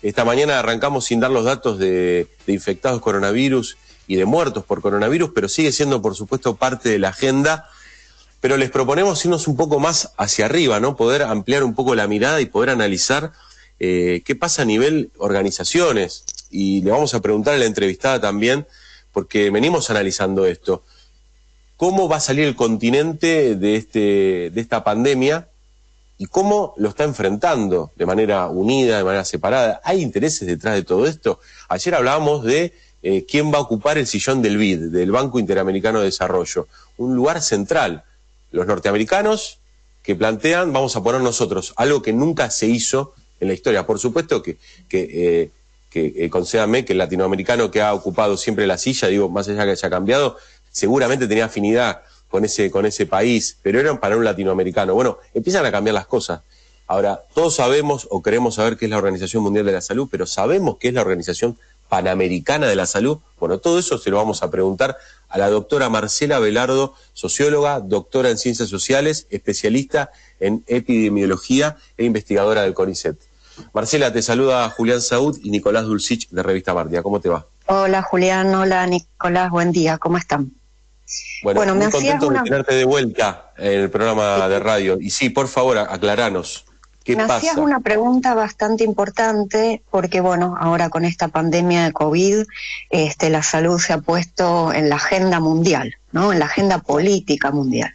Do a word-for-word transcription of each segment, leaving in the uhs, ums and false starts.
Esta mañana arrancamos sin dar los datos de, de infectados coronavirus y de muertos por coronavirus, pero sigue siendo, por supuesto, parte de la agenda. Pero les proponemos irnos un poco más hacia arriba, ¿no? Poder ampliar un poco la mirada y poder analizar eh, qué pasa a nivel organizaciones. Y le vamos a preguntar a la entrevistada también, porque venimos analizando esto. ¿Cómo va a salir el continente de, este, de esta pandemia y cómo lo está enfrentando de manera unida, de manera separada? ¿Hay intereses detrás de todo esto? Ayer hablábamos de eh, quién va a ocupar el sillón del B I D, del Banco Interamericano de Desarrollo, un lugar central. Los norteamericanos que plantean, vamos a poner nosotros, algo que nunca se hizo en la historia. Por supuesto que, que, eh, que eh, concédame que el latinoamericano que ha ocupado siempre la silla, digo, más allá que haya cambiado, seguramente tenía afinidad con ese, con ese país, pero eran para un latinoamericano. Bueno, empiezan a cambiar las cosas. Ahora, todos sabemos o queremos saber qué es la Organización Mundial de la Salud, pero ¿sabemos qué es la Organización Panamericana de la Salud? Bueno, todo eso se lo vamos a preguntar a la doctora Marcela Velardo, socióloga, doctora en Ciencias Sociales, especialista en epidemiología e investigadora del CONICET. Marcela, te saluda Julián Saúd y Nicolás Dulcich de Revista Bardia. ¿Cómo te va? Hola Julián, hola Nicolás, buen día, ¿cómo están? Bueno, bueno muy me contento una... de tenerte de vuelta en el programa de radio. Y sí, por favor, aclaranos, ¿qué me pasa? hacías una pregunta bastante importante, porque bueno, ahora con esta pandemia de COVID, este, la salud se ha puesto en la agenda mundial, ¿no? En la agenda política mundial.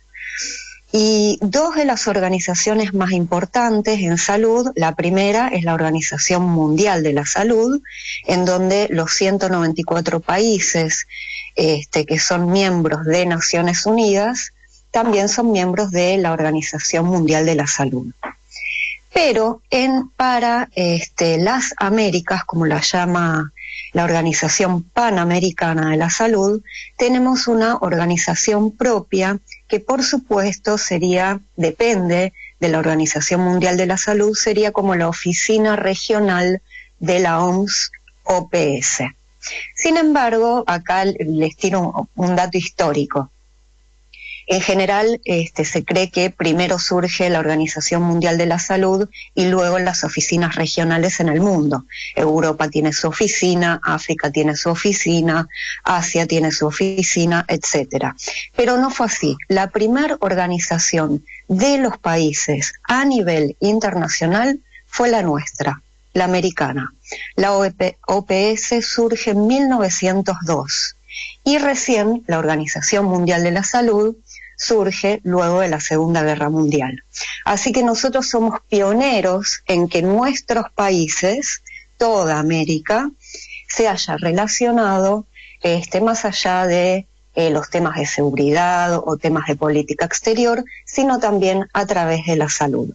Y dos de las organizaciones más importantes en salud, la primera es la Organización Mundial de la Salud, en donde los ciento noventa y cuatro países este, que son miembros de Naciones Unidas, también son miembros de la Organización Mundial de la Salud. Pero en, para este, las Américas, como la llama la Organización Panamericana de la Salud, tenemos una organización propia que por supuesto sería, depende de la Organización Mundial de la Salud, sería como la oficina regional de la O M S O P S. Sin embargo, acá les tiro un, un dato histórico. En general, este, se cree que primero surge la Organización Mundial de la Salud y luego las oficinas regionales en el mundo. Europa tiene su oficina, África tiene su oficina, Asia tiene su oficina, etcétera. Pero no fue así. La primera organización de los países a nivel internacional fue la nuestra, la americana. La O P S surge en mil novecientos dos y recién la Organización Mundial de la Salud surge luego de la Segunda Guerra Mundial. Así que nosotros somos pioneros en que nuestros países, toda América, se haya relacionado este, más allá de eh, los temas de seguridad o temas de política exterior, sino también a través de la salud.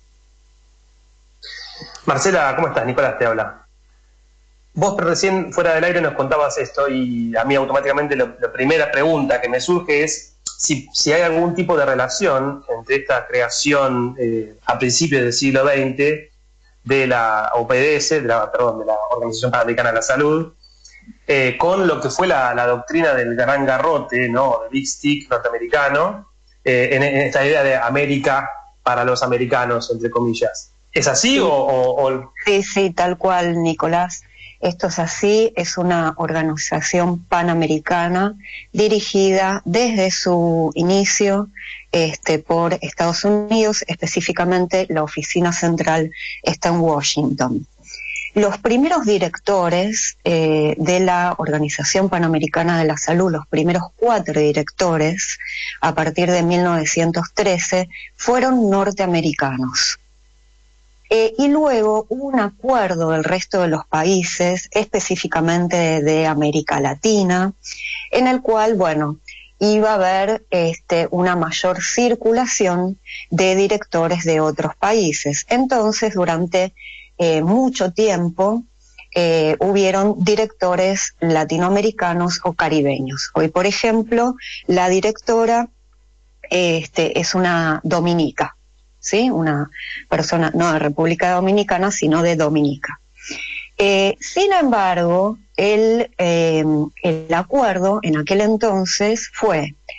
Marcela, ¿cómo estás? Nicolás te habla. Vos recién fuera del aire nos contabas esto y a mí automáticamente lo, la primera pregunta que me surge es Si, si hay algún tipo de relación entre esta creación eh, a principios del siglo veinte de la O P S, de la, perdón, de la Organización Panamericana de la Salud, eh, con lo que fue la, la doctrina del gran garrote, ¿no? Del Big Stick norteamericano, eh, en, en esta idea de América para los americanos, entre comillas. ¿Es así sí. o, o, o...? Sí, sí, tal cual, Nicolás. Esto es así, es una organización panamericana dirigida desde su inicio este, por Estados Unidos, específicamente la oficina central está en Washington. Los primeros directores eh, de la Organización Panamericana de la Salud, los primeros cuatro directores, a partir de mil novecientos trece, fueron norteamericanos. Eh, y luego hubo un acuerdo del resto de los países, específicamente de, de América Latina, en el cual, bueno, iba a haber este, una mayor circulación de directores de otros países. Entonces, durante eh, mucho tiempo, eh, hubieron directores latinoamericanos o caribeños. Hoy, por ejemplo, la directora este, es una dominica. ¿Sí? Una persona no de República Dominicana, sino de Dominica. Eh, sin embargo, el, eh, el acuerdo en aquel entonces fue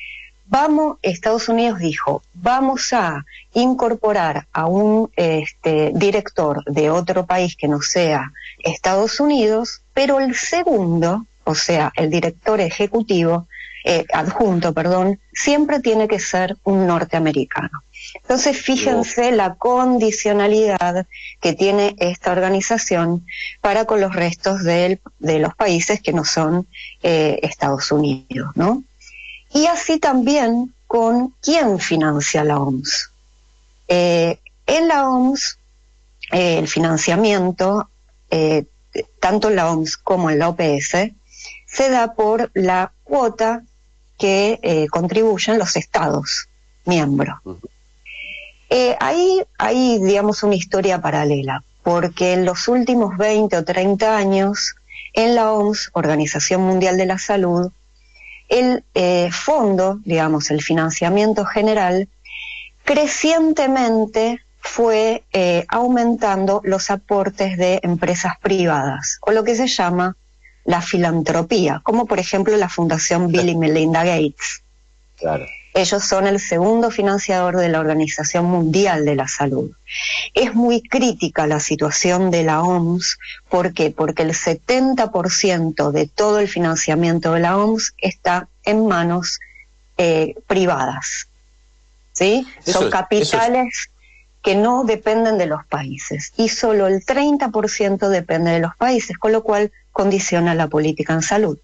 vamos, Estados Unidos dijo, vamos a incorporar a un este, director de otro país que no sea Estados Unidos, pero el segundo, o sea, el director ejecutivo, eh, adjunto, perdón, siempre tiene que ser un norteamericano. Entonces, fíjense la condicionalidad que tiene esta organización para con los restos del, de los países que no son eh, Estados Unidos, ¿no? Y así también con quién financia la O M S. Eh, en la O M S, eh, el financiamiento, eh, tanto en la O M S como en la O P S, se da por la cuota que eh, contribuyen los estados miembros. Eh, ahí hay, digamos, una historia paralela, porque en los últimos veinte o treinta años, en la O M S, Organización Mundial de la Salud, el eh, fondo, digamos, el financiamiento general, crecientemente fue eh, aumentando los aportes de empresas privadas, o lo que se llama la filantropía, como por ejemplo la Fundación Bill y Melinda Gates. Claro. Ellos son el segundo financiador de la Organización Mundial de la Salud. Es muy crítica la situación de la O M S. ¿Por qué? Porque el setenta por ciento de todo el financiamiento de la O M S está en manos eh, privadas. ¿Sí? Eso Son es, capitales es... que no dependen de los países. Y solo el treinta por ciento depende de los países, con lo cual condiciona la política en salud.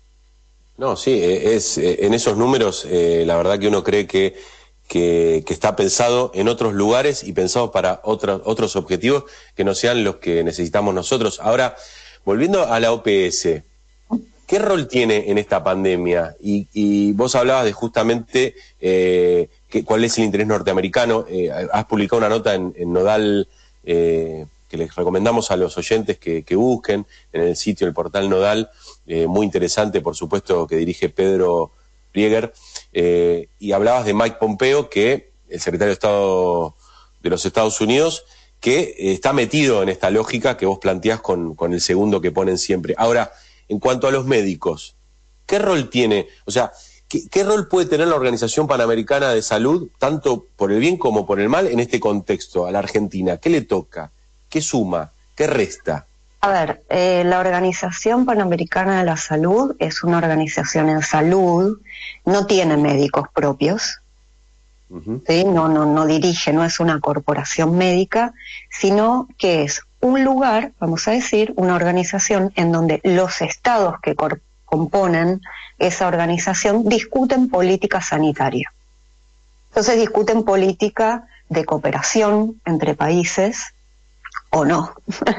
No, sí, es en esos números eh, la verdad que uno cree que, que, que está pensado en otros lugares y pensado para otros otros objetivos que no sean los que necesitamos nosotros. Ahora, volviendo a la O P S, ¿qué rol tiene en esta pandemia? Y, y vos hablabas de justamente eh, que, cuál es el interés norteamericano. Eh, has publicado una nota en, en Nodal eh, que les recomendamos a los oyentes que, que busquen en el sitio, el portal Nodal. Eh, muy interesante, por supuesto, que dirige Pedro Prieger, eh, y hablabas de Mike Pompeo, que el secretario de Estado de los Estados Unidos, que eh, está metido en esta lógica que vos planteás con, con el segundo que ponen siempre. Ahora, en cuanto a los médicos, ¿qué rol tiene? O sea, ¿qué, qué rol puede tener la Organización Panamericana de Salud, tanto por el bien como por el mal, en este contexto, a la Argentina? ¿Qué le toca? ¿Qué suma? ¿Qué resta? A ver, eh, la Organización Panamericana de la Salud es una organización en salud, no tiene médicos propios, uh-huh. ¿sí? no, no, no dirige, no es una corporación médica, sino que es un lugar, vamos a decir, una organización en donde los estados que cor- componen esa organización discuten política sanitaria. Entonces discuten política de cooperación entre países, o no.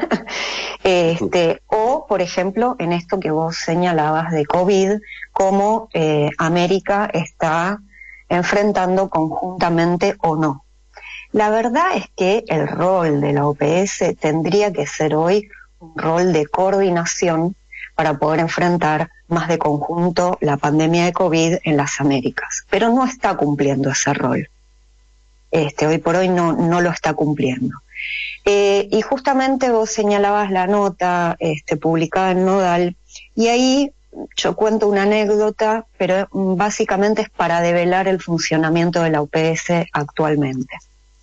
este, o, por ejemplo, en esto que vos señalabas de COVID, cómo eh, América está enfrentando conjuntamente o no. La verdad es que el rol de la O P S tendría que ser hoy un rol de coordinación para poder enfrentar más de conjunto la pandemia de COVID en las Américas, pero no está cumpliendo ese rol. Este, hoy por hoy no, no lo está cumpliendo. Eh, y justamente vos señalabas la nota este, publicada en Nodal, y ahí yo cuento una anécdota, pero básicamente es para develar el funcionamiento de la O P S actualmente.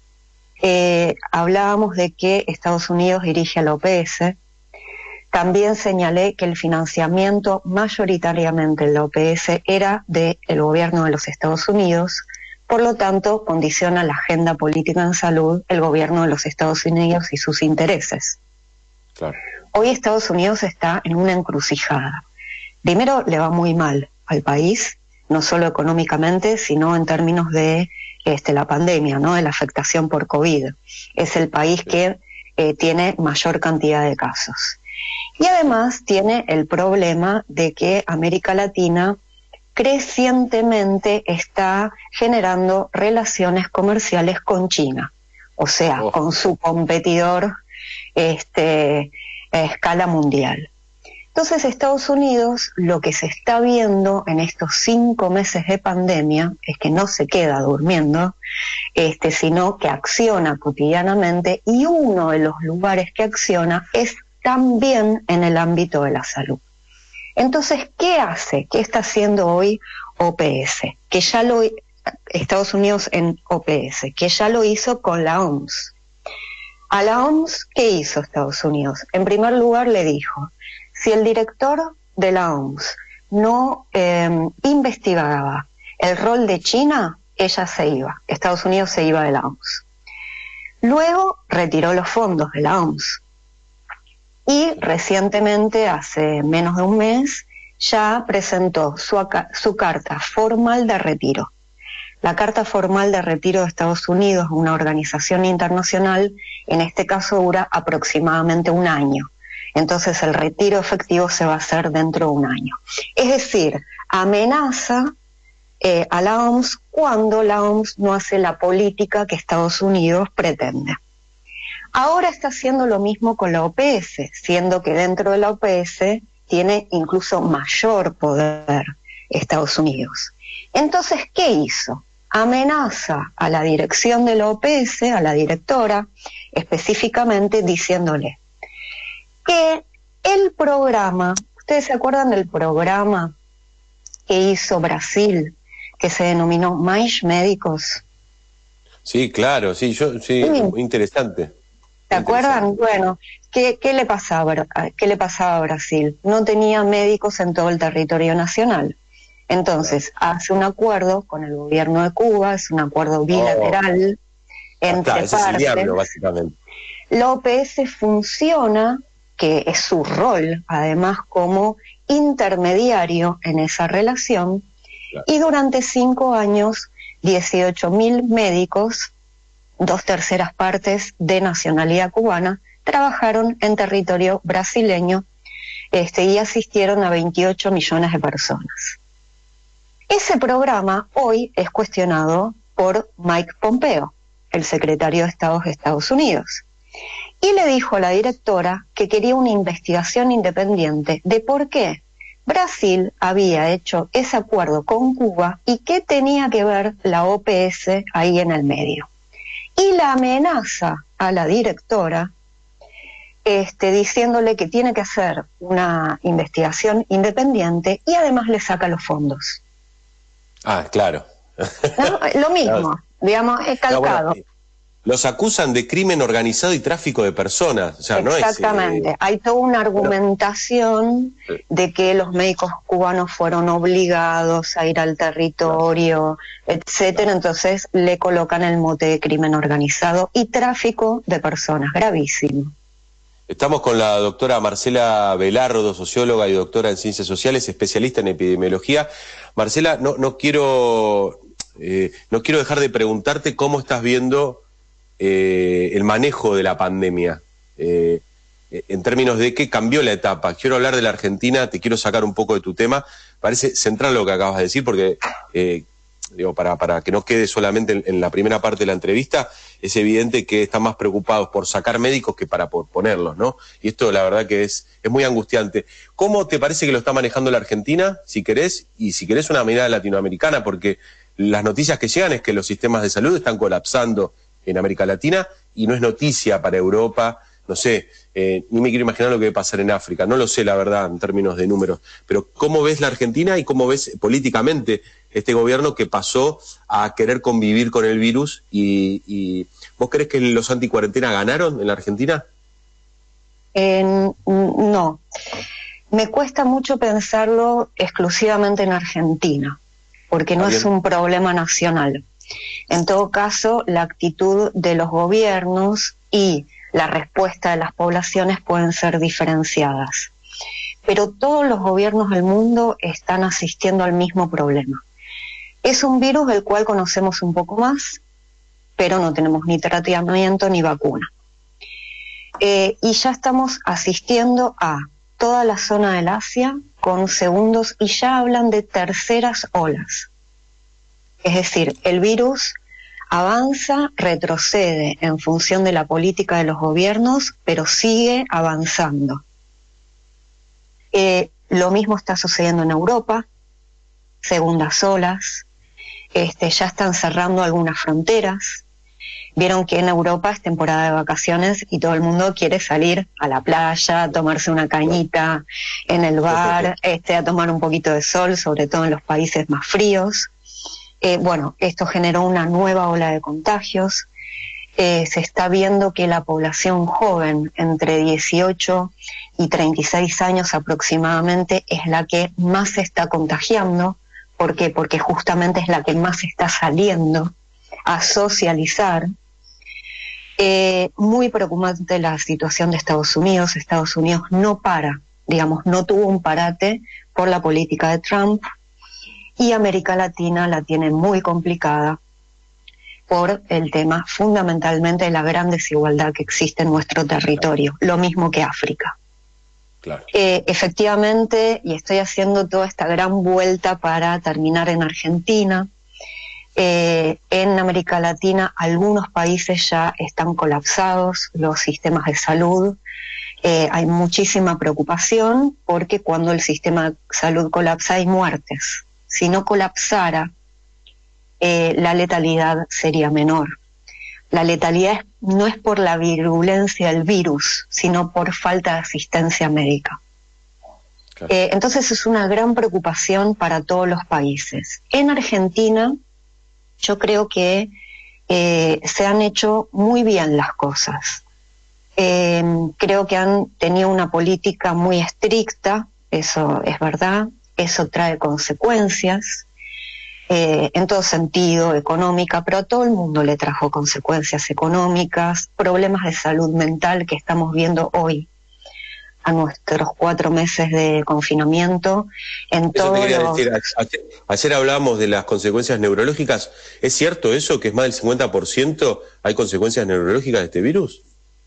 Eh, hablábamos de que Estados Unidos dirige a la O P S, también señalé que el financiamiento mayoritariamente en la O P S era del gobierno de los Estados Unidos. Por lo tanto, condiciona la agenda política en salud el gobierno de los Estados Unidos y sus intereses. Claro. Hoy Estados Unidos está en una encrucijada. Primero, le va muy mal al país, no solo económicamente, sino en términos de este, la pandemia, ¿no? De la afectación por COVID. Es el país que eh, tiene mayor cantidad de casos. Y además tiene el problema de que América Latina crecientemente está generando relaciones comerciales con China, o sea, oh. con su competidor este, a escala mundial. Entonces, Estados Unidos, lo que se está viendo en estos cinco meses de pandemia es que no se queda durmiendo, este, sino que acciona cotidianamente, y uno de los lugares que acciona es también en el ámbito de la salud. Entonces, ¿qué hace? ¿Qué está haciendo hoy O P S, que ya lo Estados Unidos en O P S, que ya lo hizo con la O M S. A la O M S, ¿qué hizo Estados Unidos? En primer lugar le dijo, si el director de la O M S no eh, investigaba el rol de China, ella se iba, Estados Unidos se iba de la O M S. Luego retiró los fondos de la O M S. Y recientemente, hace menos de un mes, ya presentó su, su carta formal de retiro. La carta formal de retiro de Estados Unidos, una organización internacional, en este caso dura aproximadamente un año. Entonces el retiro efectivo se va a hacer dentro de un año. Es decir, amenaza eh, a la O M S cuando la O M S no hace la política que Estados Unidos pretende. Ahora está haciendo lo mismo con la O P S, siendo que dentro de la O P S tiene incluso mayor poder Estados Unidos. Entonces, ¿qué hizo? Amenaza a la dirección de la O P S, a la directora, específicamente diciéndole que el programa, ¿ustedes se acuerdan del programa que hizo Brasil, que se denominó Mais Médicos? Sí, claro, sí, yo, sí, sí. Muy interesante. ¿Se acuerdan? Bueno, ¿qué, qué le pasaba, ¿qué le pasaba a Brasil? No tenía médicos en todo el territorio nacional. Entonces, claro, hace un acuerdo con el gobierno de Cuba, es un acuerdo bilateral oh. entre ah, ese partes. Es el diablo, básicamente. La O P S funciona, que es su rol, además, como intermediario en esa relación, claro, y durante cinco años, dieciocho mil médicos, dos terceras partes de nacionalidad cubana, trabajaron en territorio brasileño este, y asistieron a veintiocho millones de personas. Ese programa hoy es cuestionado por Mike Pompeo, el secretario de Estado de Estados Unidos, y le dijo a la directora que quería una investigación independiente de por qué Brasil había hecho ese acuerdo con Cuba y qué tenía que ver la O P S ahí en el medio. Y la amenaza a la directora este, diciéndole que tiene que hacer una investigación independiente y además le saca los fondos. Ah, claro. ¿No? Lo mismo, claro, digamos, es calcado. No, bueno, los acusan de crimen organizado y tráfico de personas. O sea, exactamente. No es, eh... Hay toda una argumentación bueno, de que los médicos cubanos fueron obligados a ir al territorio, claro, etcétera. Claro. Entonces le colocan el mote de crimen organizado y tráfico de personas. Gravísimo. Estamos con la doctora Marcela Velardo, socióloga y doctora en Ciencias Sociales, especialista en epidemiología. Marcela, no, no quiero eh, no quiero dejar de preguntarte cómo estás viendo eh, el manejo de la pandemia, eh, en términos de que cambió la etapa. Quiero hablar de la Argentina, te quiero sacar un poco de tu tema. Parece central lo que acabas de decir, porque eh, digo, para, para que no quede solamente en, en la primera parte de la entrevista, es evidente que están más preocupados por sacar médicos que para por ponerlos, ¿no? Y esto la verdad que es, es muy angustiante. ¿Cómo te parece que lo está manejando la Argentina, si querés, y si querés una mirada latinoamericana? Porque las noticias que llegan es que los sistemas de salud están colapsando en América Latina y no es noticia para Europa, no sé, eh, ni me quiero imaginar lo que va a pasar en África, no lo sé la verdad en términos de números, pero ¿cómo ves la Argentina y cómo ves políticamente este gobierno que pasó a querer convivir con el virus? Y, y ¿vos crees que los anticuarentena ganaron en la Argentina? Eh, no, me cuesta mucho pensarlo exclusivamente en Argentina, porque no es un problema nacional. En todo caso, la actitud de los gobiernos y la respuesta de las poblaciones pueden ser diferenciadas. Pero todos los gobiernos del mundo están asistiendo al mismo problema. Es un virus del cual conocemos un poco más, pero no tenemos ni tratamiento ni vacuna. Eh, y ya estamos asistiendo a toda la zona del Asia con segundos y ya hablan de terceras olas. Es decir, el virus avanza, retrocede en función de la política de los gobiernos, pero sigue avanzando. Eh, lo mismo está sucediendo en Europa, segundas olas, este, ya están cerrando algunas fronteras. Vieron que en Europa es temporada de vacaciones y todo el mundo quiere salir a la playa, a tomarse una cañita en el bar, este, a tomar un poquito de sol, sobre todo en los países más fríos. Eh, bueno, esto generó una nueva ola de contagios. Eh, se está viendo que la población joven, entre dieciocho y treinta y seis años aproximadamente, es la que más se está contagiando. ¿Por qué? Porque justamente es la que más está saliendo a socializar. Eh, muy preocupante la situación de Estados Unidos. Estados Unidos no para, digamos, no tuvo un parate por la política de Trump, y América Latina la tiene muy complicada por el tema fundamentalmente de la gran desigualdad que existe en nuestro territorio, lo mismo que África. Claro. Eh, efectivamente, y estoy haciendo toda esta gran vuelta para terminar en Argentina, eh, en América Latina algunos países ya están colapsados, los sistemas de salud, eh, hay muchísima preocupación porque cuando el sistema de salud colapsa hay muertes. Si no colapsara, eh, la letalidad sería menor. La letalidad es, no es por la virulencia del virus, sino por falta de asistencia médica. Claro. Eh, entonces es una gran preocupación para todos los países. En Argentina, yo creo que eh, se han hecho muy bien las cosas. Eh, creo que han tenido una política muy estricta, eso es verdad, eso trae consecuencias. Eh, en todo sentido, económica, pero a todo el mundo le trajo consecuencias económicas, problemas de salud mental que estamos viendo hoy, a nuestros cuatro meses de confinamiento. En eso te quería los... decir, ayer, ayer hablamos de las consecuencias neurológicas. ¿Es cierto eso, que es más del cincuenta por ciento hay consecuencias neurológicas de este virus?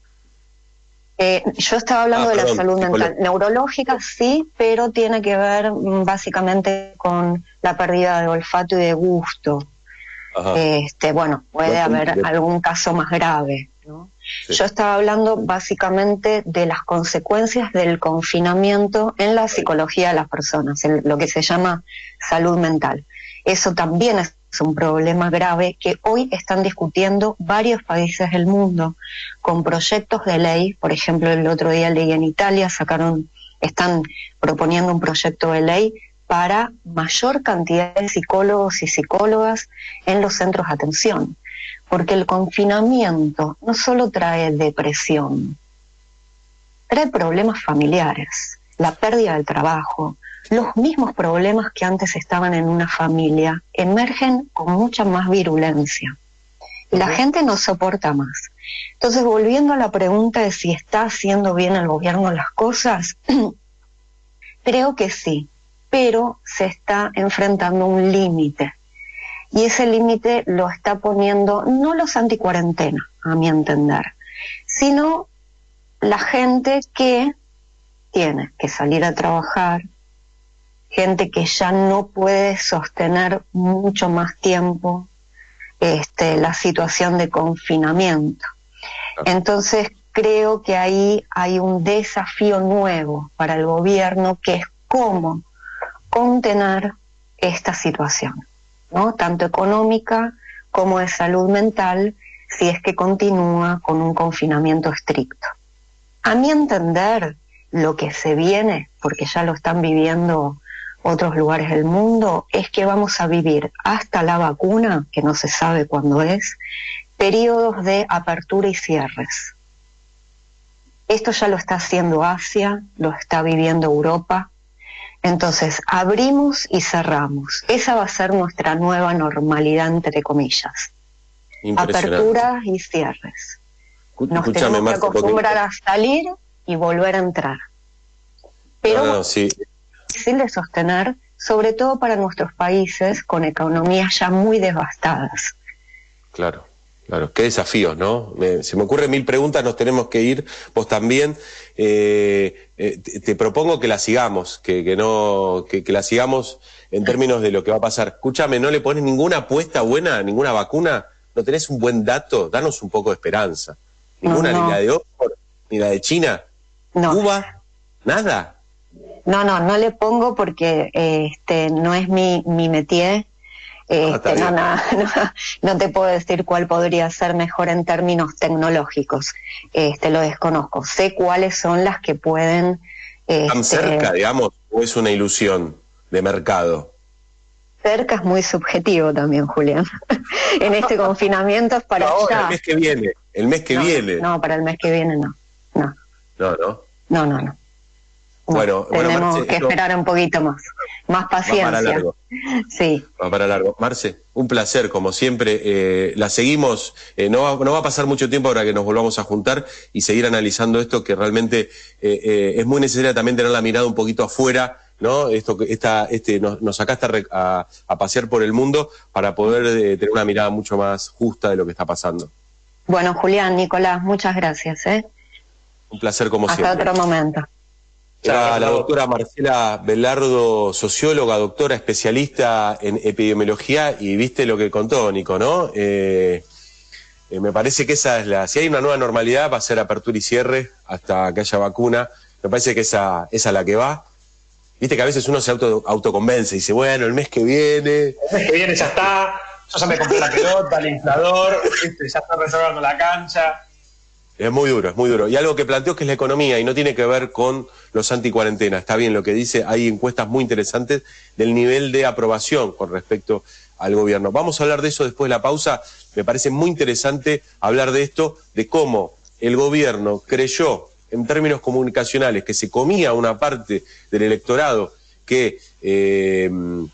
Eh, yo estaba hablando ah, de perdón, la salud mental. Neurológica sí, pero tiene que ver básicamente con la pérdida de olfato y de gusto. Este, bueno, puede no, haber de... algún caso más grave, ¿no? Sí. Yo estaba hablando básicamente de las consecuencias del confinamiento en la psicología de las personas, en lo que se llama salud mental. Eso también es un problema grave que hoy están discutiendo varios países del mundo con proyectos de ley. Por ejemplo, el otro día leí en Italia, sacaron, están proponiendo un proyecto de ley para mayor cantidad de psicólogos y psicólogas en los centros de atención, porque el confinamiento no solo trae depresión, trae problemas familiares, la pérdida del trabajo. Los mismos problemas que antes estaban en una familia emergen con mucha más virulencia. Y la gente no soporta más. Entonces, volviendo a la pregunta de si está haciendo bien el gobierno las cosas, creo que sí, pero se está enfrentando a un límite. Y ese límite lo está poniendo no los anticuarentena, a mi entender, sino la gente que tiene que salir a trabajar, gente que ya no puede sostener mucho más tiempo este, la situación de confinamiento. Entonces creo que ahí hay un desafío nuevo para el gobierno, que es cómo contener esta situación, ¿no? Tanto económica como de salud mental, si es que continúa con un confinamiento estricto. A mi entender, lo que se viene, porque ya lo están viviendo otros lugares del mundo, es que vamos a vivir hasta la vacuna, que no se sabe cuándo es, periodos de apertura y cierres. Esto ya lo está haciendo Asia, lo está viviendo Europa. Entonces, abrimos y cerramos. Esa va a ser nuestra nueva normalidad, entre comillas. Aperturas y cierres. Nos Escúchame, tenemos que acostumbrar a salir y volver a entrar. Pero no, no, sí. es difícil de sostener, sobre todo para nuestros países con economías ya muy devastadas. Claro. Claro, qué desafíos, ¿no? Me, se me ocurren mil preguntas, nos tenemos que ir, vos también. Eh, eh, te, te propongo que la sigamos, que, que no, que, que la sigamos en términos de lo que va a pasar. Escúchame, ¿no le pones ninguna apuesta buena, ninguna vacuna? ¿No tenés un buen dato? Danos un poco de esperanza. ¿Ninguna, no, no. ni la de Oxford, ni la de China? No. ¿Cuba? ¿Nada? No, no, no le pongo porque eh, este no es mi, mi métier. Este, ah, no, no, no, no te puedo decir cuál podría ser mejor en términos tecnológicos. Este, lo desconozco. Sé cuáles son las que pueden... ¿Tan este, cerca, digamos, o es una ilusión de mercado? Cerca es muy subjetivo también, Julián. En este confinamiento es para Ahora, allá. el mes que viene, el mes que no, viene. No, para el mes que viene no. No, No, no. no, no. no. No, Bueno, bueno, tenemos Marce, que esto esperar un poquito más. Más va para paciencia. largo. Sí. Va para largo. Marce, un placer, como siempre. Eh, la seguimos. Eh, no, va, no va a pasar mucho tiempo para que nos volvamos a juntar y seguir analizando esto, que realmente eh, eh, es muy necesario también tener la mirada un poquito afuera, ¿no? Esto que esta, este, nos, nos sacaste a, a, a pasear por el mundo para poder eh, tener una mirada mucho más justa de lo que está pasando. Bueno, Julián, Nicolás, muchas gracias. ¿eh? Un placer, como Hasta siempre. otro momento. Era la doctora Marcela Belardo, socióloga, doctora, especialista en epidemiología, y viste lo que contó, Nico, ¿no? Eh, eh, me parece que esa es la... Si hay una nueva normalidad, va a ser apertura y cierre hasta que haya vacuna. Me parece que esa, esa es la que va. Viste que a veces uno se auto, autoconvence y dice, bueno, el mes que viene... El mes que viene ya está, yo ya me compré la pelota, el inflador, este, ya está reservando la cancha... Es muy duro, es muy duro. Y algo que planteo que es la economía y no tiene que ver con los anticuarentena. Está bien lo que dice, hay encuestas muy interesantes del nivel de aprobación con respecto al gobierno. Vamos a hablar de eso después de la pausa. Me parece muy interesante hablar de esto, de cómo el gobierno creyó en términos comunicacionales que se comía una parte del electorado que... Eh,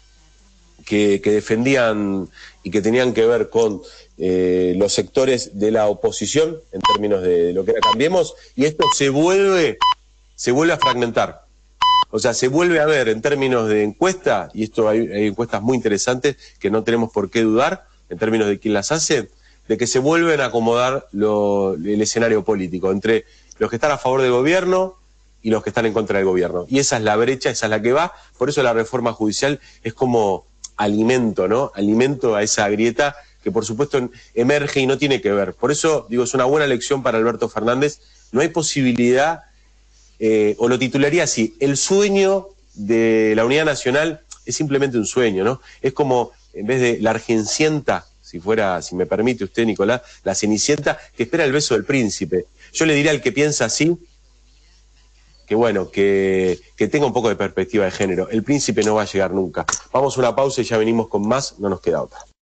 Que, que defendían y que tenían que ver con eh, los sectores de la oposición en términos de, de lo que era Cambiemos, y esto se vuelve, se vuelve a fragmentar. O sea, se vuelve a ver en términos de encuesta, y esto hay, hay encuestas muy interesantes que no tenemos por qué dudar en términos de quién las hace, de que se vuelven a acomodar lo, el escenario político entre los que están a favor del gobierno y los que están en contra del gobierno. Y esa es la brecha, esa es la que va. Por eso la reforma judicial es como alimento, ¿no? Alimento a esa grieta que por supuesto emerge y no tiene que ver. Por eso, digo, es una buena lección para Alberto Fernández. No hay posibilidad, eh, o lo titularía así, el sueño de la unidad nacional es simplemente un sueño, ¿no? Es como, en vez de la Argencienta, si fuera, si me permite usted, Nicolás, la Cenicienta, que espera el beso del príncipe. Yo le diría al que piensa así, que bueno, que, que tenga un poco de perspectiva de género. El príncipe no va a llegar nunca. Vamos a una pausa y ya venimos con más, no nos queda otra.